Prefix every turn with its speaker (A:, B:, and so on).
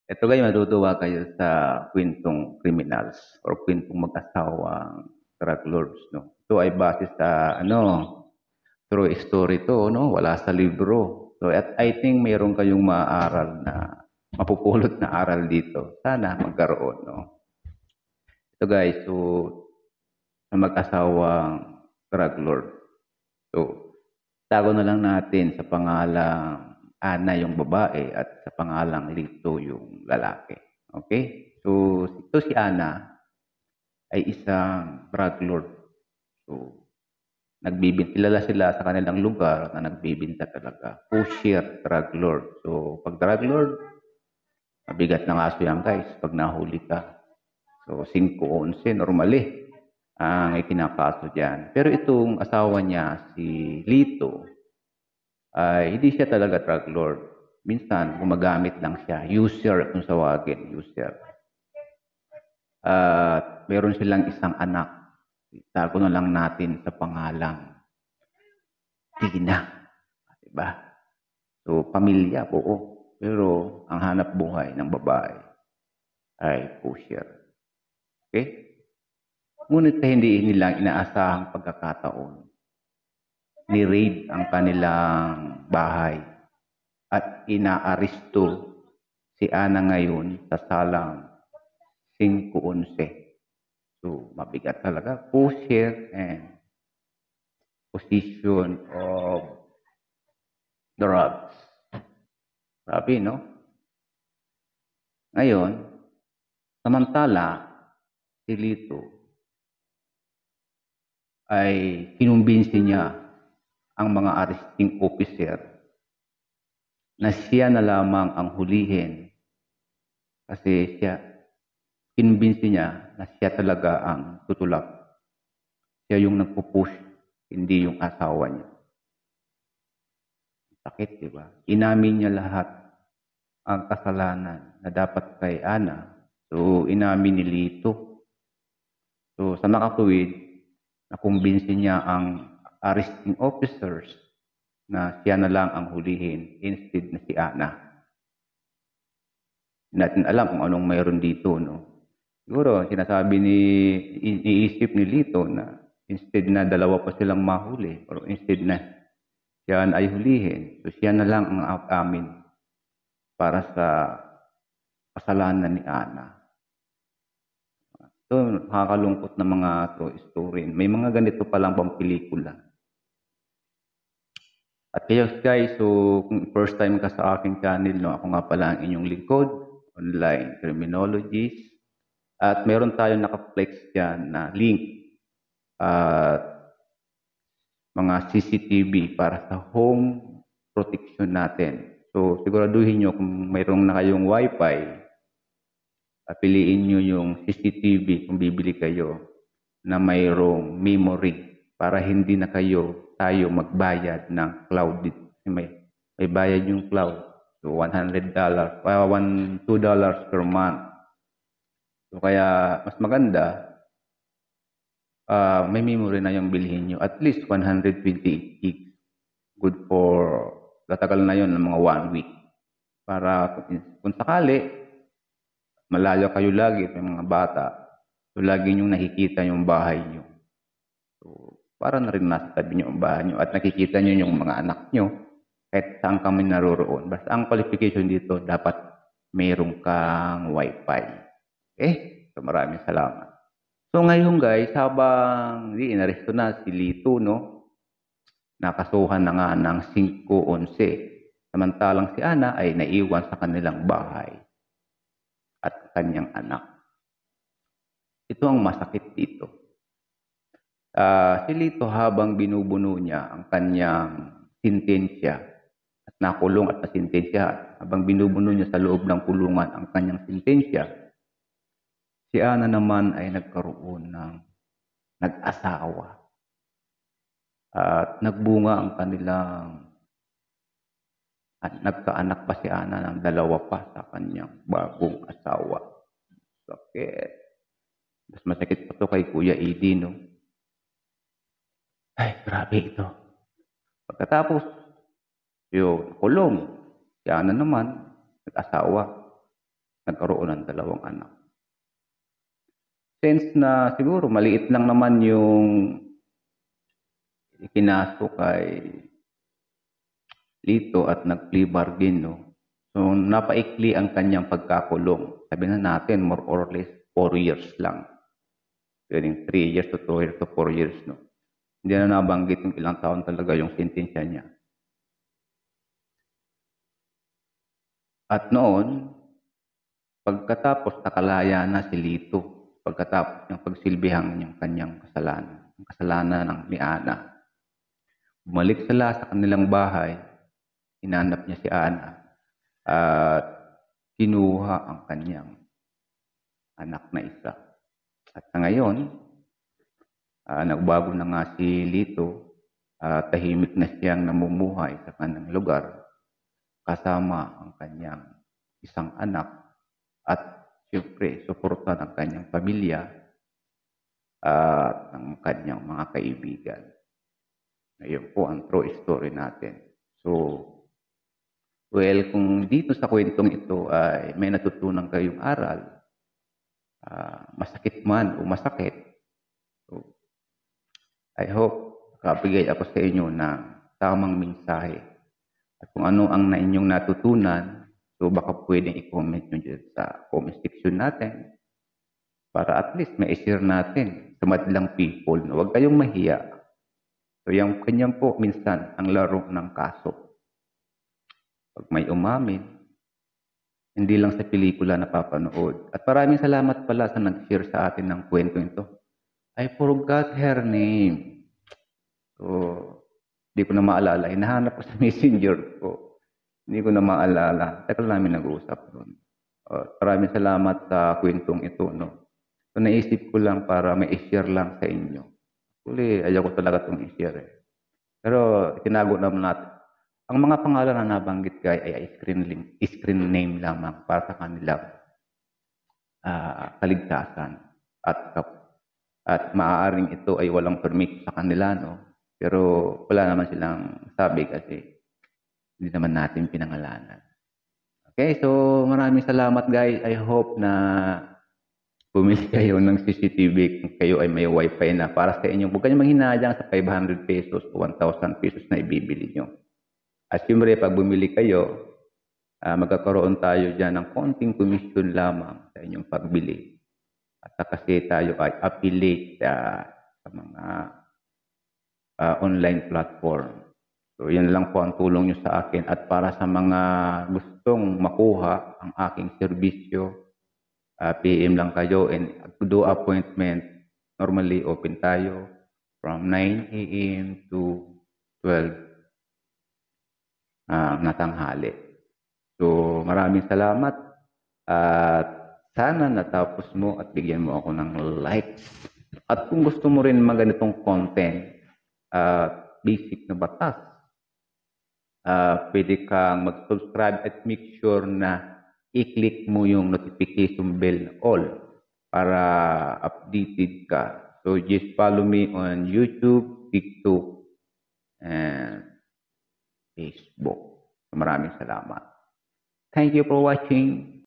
A: Ito kayo, matutuwa kayo sa kwentong criminals or kwentong mag-asawang drug lords, no? Ito ay base sa, true story to, no? Wala sa libro. So, at I think mayroon kayong maaaral na, mapupulot na aral dito. Sana magkaroon, no? Ito guys, so, sa mag-asawang drug lord. So, tago na lang natin sa pangalang Ana yung babae at sa pangalang Lito yung lalaki. Okay? So, ito si Ana ay isang drug lord. So, kilala sila sa kanilang lugar na nagbibinta talaga. Pusher drug lord. So, pag drug lord, mabigat na kaso yan guys pag nahuli ka. So, 5-11 normally ang ikinakaso dyan. Pero itong asawa niya, si Lito, ay hindi siya talaga drug lord. Minsan, gumagamit lang siya. User kung tawagin, user. At meron silang isang anak. Itago na lang natin sa pangalang Tina. Diba? So, pamilya, oo. Pero, ang hanap buhay ng babae ay pusher. Okay? Ngunit hindi nila inaasahang pagkakataon. Ni-raid ang kanilang bahay at inaaresto si Ana ngayon sa salang 5-11. So, mabigat talaga. Pusher and possession of drugs. Sabi, no? Ngayon, samantala, si Lito ay kinumbinsi niya ang mga arresting officer na siya na lamang ang hulihin kasi kinumbinsi niya na siya talaga ang tutulak. Siya yung nagpupush, hindi yung asawa niya. Sakit, di ba? Inamin niya lahat ang kasalanan na dapat kay Ana. So, inamin ni Lito. So, sa makatuwid, nakumbinsi niya ang arresting officers na siya na lang ang hulihin instead na si Ana. Hindi natin alam kung anong mayroon dito, no? Siguro, iniisip ni Lito na instead na dalawa pa silang mahuli or instead na siya ay hulihin, so siya na lang ang amin para sa kasalanan ni Ana. Ito, nakakalungkot na mga true story. May mga ganito palang pang pelikula. At kaya guys, so kung first time ka sa aking channel, no, ako nga pala ang inyong lingkod, online criminologist. At meron tayong naka-flex dyan na link at mga CCTV para sa home protection natin. So siguraduhin nyo kung mayroong na kayong wifi, piliin nyo yung CCTV kung bibili kayo na mayroong memory para hindi na tayo magbayad ng cloud. May bayad yung cloud. So, $100, $2 per month. So, kaya mas maganda, may memory na yung bilhin nyo. At least 128 gigs. Good for, tatagal na yun ng mga 1 week. Para kung sakali, malayo kayo lagi, may mga bata, so lagi nyo nakikita yung bahay nyo. So, para na rin nasa tabi nyo ang bahay nyo at nakikita nyo yung mga anak nyo kahit saan kami naroroon. Basta ang qualification dito, dapat mayroong kang wifi. Okay? So, maraming salamat. So, ngayon guys, habang inaresto na si Lito, no? Nakasuhan na nga ng 5-11. Samantalang si Ana ay naiwan sa kanilang bahay at kanyang anak. Ito ang masakit dito. Si Lito habang binubuno niya ang kanyang sintensya at nakulong at nasintensya, habang binubuno niya sa loob ng kulungan ang kanyang sintensya, si Ana naman ay nagkaroon ng nag-asawa. At nagbunga ang kanilang at nagkaanak pa si Ana ng 2 pa sa kanyang bagong asawa. Sakit. Mas masakit pa ito kay Kuya Edi, no? Ay, grabe ito. Pagkatapos, yung kulong, si Ana naman, nag-asawa. nagkaroon ng 2 anak. Since na siguro maliit lang naman yung ikinaso kay Lito at nag-plea bargain, no? So, napaikli ang kanyang pagkakulong. Sabi na natin, more or less 4 years lang. Pwedeng 3 years to 2 years to 4 years, no? Hindi na nabanggit kung ilang taon talaga yung sentensya niya. At noon, pagkatapos nakalaya na si Lito, pagkatapos ng pagsilbihan yung kanyang kasalanan, ang kasalanan ng ni Ana, bumalik sila sa kanilang bahay, hinanap niya si Ana, at kinuha ang kanyang anak na isa. At sa ngayon, nagbago na nga si Lito, tahimik na siyang namumuhay sa kanyang lugar, kasama ang kanyang isang anak, at siyempre, suporta ng kanyang pamilya at ng kanyang mga kaibigan. Ngayon po ang true story natin. So, well, kung dito sa kwentong ito ay may natutunan kayong aral, masakit man o masakit, so, I hope makabigay ako sa inyo ng tamang mensahe. At kung ano ang inyong natutunan, so baka pwedeng i-comment nyo dyan sa comment section natin para at least ma-share natin sa madlang people na huwag kayong mahiya. So yung kanyang po minsan ang laro ng kaso. Pag may umamin, hindi lang sa pelikula napapanood. At maraming salamat pala sa nag-share sa atin ng kwento ito. I forgot her name. So, hindi ko na maalala. Hinahanap ko sa messenger ko. Hindi ko na maalala. Tagal namin nag-uusap doon. Maraming salamat sa kwentong ito. No? So, naisip ko lang para may i-share lang sa inyo. Actually, ayaw ko talaga itong i-share. Pero, itinago naman natin. Ang mga pangalan na nabanggit ay screen name lamang para sa kanilang kaligtasan. At maaaring ito ay walang permit sa kanila, no? Pero wala naman silang sabi kasi hindi naman natin pinangalanan. Okay, so maraming salamat guys. I hope na bumili kayo ng CCTV kung kayo ay may wifi na para sa inyo. Huwag kayong manghinayang sa 500 pesos o 1,000 pesos na ibibili nyo. At siyempre, pag bumili kayo, magkakaroon tayo dyan ng konting komisyon lamang sa inyong pagbili. At kasi tayo ay affiliate sa mga online platform. So, yan lang po ang tulong nyo sa akin. At para sa mga gustong makuha ang aking serbisyo, PM lang kayo and do appointment. Normally, open tayo from 9 a.m. to 12 na tanghali. So, maraming salamat. At sana natapos mo at bigyan mo ako ng likes. At kung gusto mo rin maganitong content, basic na batas, pwede kang mag-subscribe at make sure na i-click mo yung notification bell na all para updated ka. So just follow me on YouTube, TikTok, and Facebook. Maraming salamat. Thank you for watching.